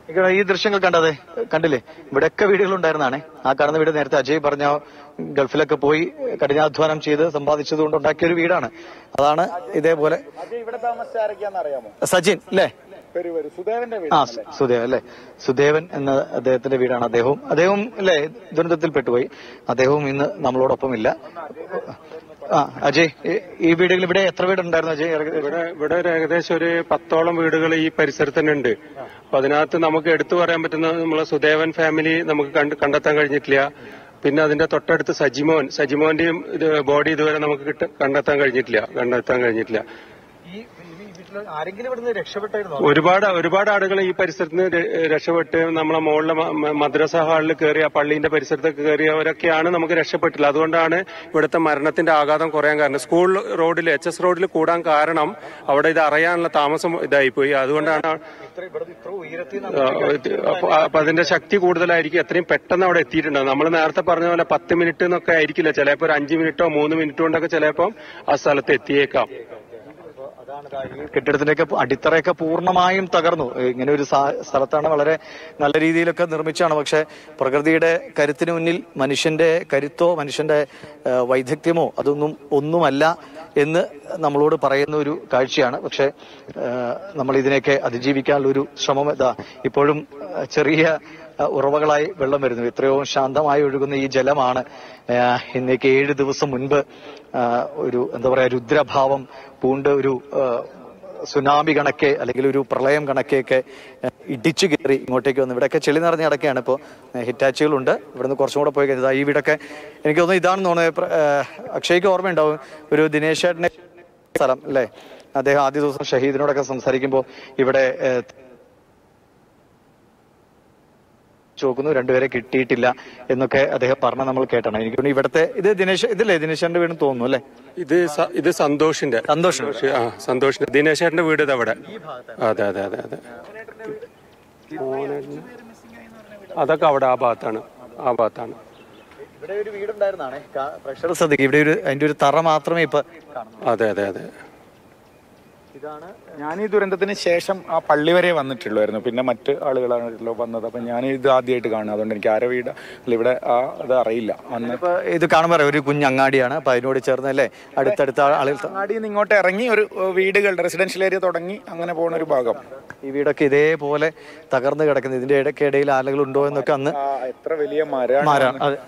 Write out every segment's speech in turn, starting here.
ഈ ദൃശ്യങ്ങൾ കണ്ടില്ലേ? ഇവിടെയൊക്കെ വീടുകളുണ്ടായിരുന്നാണ്. ആ കാണുന്ന വീട് നേരത്തെ അജയ് പറഞ്ഞ ഗൾഫിലൊക്കെ പോയി കഠിനാധ്വാനം ചെയ്ത് സമ്പാദിച്ചത് കൊണ്ട് ഉണ്ടാക്കിയ ഒരു വീടാണ്. അതാണ് ഇതേപോലെ. സജിൻ അല്ലേ? സുദേവൻ അല്ലെ? സുദേവൻ എന്ന അദ്ദേഹത്തിന്റെ വീടാണ്. അദ്ദേഹവും അല്ലെ ദുരന്തത്തിൽ പെട്ടുപോയി. അദ്ദേഹവും ഇന്ന് നമ്മളോടൊപ്പം ഇല്ല. അജയ്, ഈ വീടുകൾ ഇവിടെ എത്ര വീടുണ്ടായിരുന്നു അജയ്? ഇവിടെ ഏകദേശം ഒരു 10ഓളം വീടുകൾ ഈ പരിസരത്ത് തന്നെ ഉണ്ട്. അപ്പൊ അതിനകത്ത് നമുക്ക് എടുത്തു പറയാൻ പറ്റുന്ന നമ്മളെ സുദേവൻ ഫാമിലി നമുക്ക് കണ്ടെത്താൻ കഴിഞ്ഞിട്ടില്ല. പിന്നെ അതിന്റെ തൊട്ടടുത്ത് സജിമോന്റെയും ബോഡി ഇതുവരെ നമുക്ക് കണ്ടെത്താൻ കഴിഞ്ഞിട്ടില്ല. ഒരുപാട് ആളുകൾ ഈ പരിസരത്ത് നിന്ന് രക്ഷപ്പെട്ട് നമ്മളെ മുകളിലെ മദ്രസ ഹാളിൽ കയറിയ പള്ളിന്റെ പരിസരത്തൊക്കെ കയറിയവരൊക്കെയാണ് നമുക്ക് രക്ഷപ്പെട്ടില്ല. അതുകൊണ്ടാണ് ഇവിടുത്തെ മരണത്തിന്റെ ആഘാതം കുറയാൻ കാരണം. സ്കൂൾ റോഡിൽ HS റോഡിൽ കൂടാൻ കാരണം അവിടെ ഇത് അറിയാനുള്ള താമസം ഇതായിപ്പോയി. അതുകൊണ്ടാണ് അപ്പൊ അതിന്റെ ശക്തി കൂടുതലായിരിക്കും. എത്രയും പെട്ടെന്ന് അവിടെ എത്തിയിട്ടുണ്ടാവും. നമ്മൾ നേരത്തെ പറഞ്ഞ പോലെ 10 മിനിറ്റ് എന്നൊക്കെ ആയിരിക്കില്ല, ചിലപ്പോൾ ഒരു 5 മിനിറ്റോ 3 മിനിറ്റോ കൊണ്ടൊക്കെ ചിലപ്പോൾ ആ സ്ഥലത്ത് എത്തിയേക്കാം. കെട്ടിടത്തിന്റെയൊക്കെ അടിത്തറയൊക്കെ പൂർണ്ണമായും തകർന്നു. ഇങ്ങനെ ഒരു സ്ഥലത്താണ് വളരെ നല്ല രീതിയിലൊക്കെ നിർമ്മിച്ചാണ്. പക്ഷെ പ്രകൃതിയുടെ കരുത്തിന് മുന്നിൽ മനുഷ്യന്റെ കരുത്തോ മനുഷ്യന്റെ വൈദഗ്ധ്യമോ ഒന്നുമല്ല എന്ന് നമ്മളോട് പറയുന്ന ഒരു കാഴ്ചയാണ്. പക്ഷെ നമ്മൾ ഇതിനെയൊക്കെ അതിജീവിക്കാനുള്ള ഒരു ശ്രമം ഇപ്പോഴും ചെറിയ ഉറവകളായി വെള്ളം വരുന്നു. എത്രയോ ശാന്തമായി ഒഴുകുന്ന ഈ ജലമാണ് ഇന്നേക്ക് 7 ദിവസം മുൻപ് ഒരു രുദ്രഭാവം പൂണ്ട് ഒരു സുനാമി കണക്കെ അല്ലെങ്കിൽ ഒരു പ്രളയം കണക്കെയൊക്കെ ഇടിച്ചു കയറി ഇങ്ങോട്ടേക്ക് വന്നു. ഇവിടെയൊക്കെ ചെളി നിറഞ്ഞ കിടക്കുകയാണ്. ഇപ്പോൾ ഹിറ്റാച്ചുകളുണ്ട്. ഇവിടുന്ന് കുറച്ചും കൂടെ പോയി കഴിഞ്ഞാൽ ഈ വീടൊക്കെ എനിക്ക് തോന്നുന്നു ഇതാണെന്ന് തോന്നുന്നത്. അക്ഷയ്ക്ക് ഓർമ്മയുണ്ടാവും, ഒരു ദിനേശ് ചേട്ടന്റെ സ്ഥലം അല്ലേ? അദ്ദേഹം ആദ്യ ദിവസം ഷഹീദിനോടൊക്കെ സംസാരിക്കുമ്പോൾ ഇവിടെ ചോക്കുന്നു, 2 പേരെ കിട്ടിയിട്ടില്ല എന്നൊക്കെ അദ്ദേഹം പറഞ്ഞ നമ്മൾ കേട്ടാണ്. എനിക്ക് തോന്നുന്നു ഇവിടുത്തെ ഇതില്ലേ ദിനേശന്റെ വീട് തോന്നുന്നു അല്ലെ? ഇത് സന്തോഷിന്റെ ദിനേശേട്ടന്റെ വീട് ഇതവിടെ. അതെ. അതൊക്കെ അവിടെ ആ ഭാഗത്താണ്. ഇവിടെ ഒരു വീടുണ്ടായിരുന്നാണ്. പ്രഷർ ശ്രദ്ധിക്കും. ഇവിടെ അതിന്റെ ഒരു തറ മാത്രമേ ഇപ്പൊ. അതെ. ഞാൻ ഈ ദുരന്തത്തിന് ശേഷം ആ പള്ളി വരെ വന്നിട്ടുള്ളായിരുന്നു. പിന്നെ മറ്റ് ആളുകളാണല്ലോ വന്നത്. അപ്പൊ ഞാൻ ഇത് ആദ്യമായിട്ട് കാണുക. അതുകൊണ്ട് എനിക്ക് ആരെ വീട് അല്ല ഇവിടെ അത് അറിയില്ല. അന്നിപ്പോ ഇത് കാണുമ്പോൾ ഒരു കുഞ്ഞങ്ങാടിയാണ്. അപ്പൊ അതിനോട് ചേർന്നല്ലേ അടുത്തടുത്ത ആളുകൾ അങ്ങാടിയിൽ നിന്ന് ഇങ്ങോട്ട് ഇറങ്ങി ഒരു വീടുകളുടെ റെസിഡൻഷ്യൽ ഏരിയ തുടങ്ങി അങ്ങനെ പോകുന്ന ഒരു ഭാഗം. ഈ വീടൊക്കെ ഇതേപോലെ തകർന്ന് കിടക്കുന്നത്. ഇതിന്റെ ഇടയ്ക്കിടയിൽ ആളുകൾ ഉണ്ടോ എന്നൊക്കെ അന്ന് എത്ര വലിയ മരമാണ്.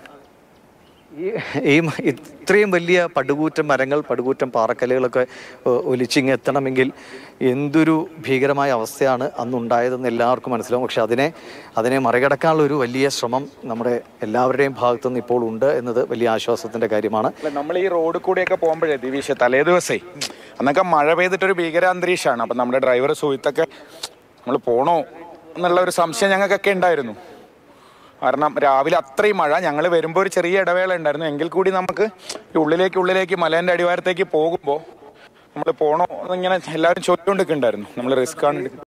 ഇത്രയും വലിയ പടുകൂറ്റം പാറക്കല്ലുകളൊക്കെ ഒലിച്ചിങ്ങ് എത്തണമെങ്കിൽ എന്തൊരു ഭീകരമായ അവസ്ഥയാണ് അന്നുണ്ടായതെന്ന് എല്ലാവർക്കും മനസ്സിലാവും. പക്ഷെ അതിനെ മറികടക്കാനുള്ള ഒരു വലിയ ശ്രമം നമ്മുടെ എല്ലാവരുടെയും ഭാഗത്തുനിന്ന് ഇപ്പോൾ ഉണ്ട് എന്നത് വലിയ ആശ്വാസത്തിന്റെ കാര്യമാണ്. നമ്മൾ ഈ റോഡ് കൂടെയൊക്കെ പോകുമ്പോഴേ ദിവീഷ തലേ ദിവസേ അന്നൊക്കെ മഴ പെയ്തിട്ടൊരു ഭീകരാന്തരീക്ഷമാണ്. അപ്പം നമ്മുടെ ഡ്രൈവർ സുഹിത്തൊക്കെ നമ്മൾ പോണോ എന്നുള്ള ഒരു സംശയം ഞങ്ങൾക്കൊക്കെ ഉണ്ടായിരുന്നു. കാരണം രാവിലെ അത്രയും മഴ. ഞങ്ങൾ വരുമ്പോൾ ഒരു ചെറിയ ഇടവേള ഉണ്ടായിരുന്നു. എങ്കിൽ കൂടി നമുക്ക് ഉള്ളിലേക്ക് മലേൻ്റെ അടിവാരത്തേക്ക് പോകുമ്പോൾ നമ്മൾ പോണോ എന്നിങ്ങനെ എല്ലാവരും ചോദിച്ചുകൊണ്ടൊക്കെ ഉണ്ടായിരുന്നു. നമ്മൾ റിസ്ക് ആണ്.